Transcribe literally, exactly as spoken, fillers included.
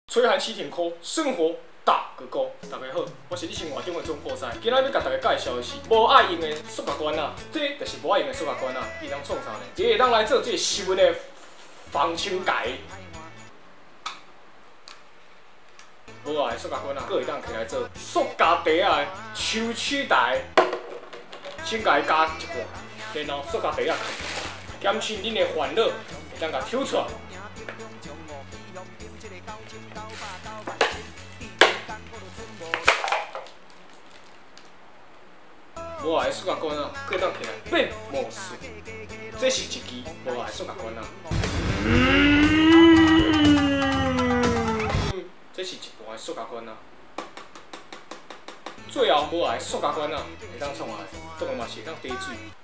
吹寒气挺抠，生活大个高。大家好，我是你生活中的总破塞。今仔要甲大家介绍的是无爱用的塑胶管啊，这就是无爱用的塑胶管啊，伊当创啥呢？伊会当来做这个收的防尘盖。无爱塑胶管啊，佫会当起来做塑胶袋啊抽取台，先甲伊加一半，然后塑胶袋啊减轻恁的烦恼，会当甲抽出来。 无爱塑胶管啊，可以当起来变魔术。这是一支无爱塑胶管啊。这是一盘塑胶管啊。最后无爱塑胶管啊，会当创啊，当然嘛是会当滴水。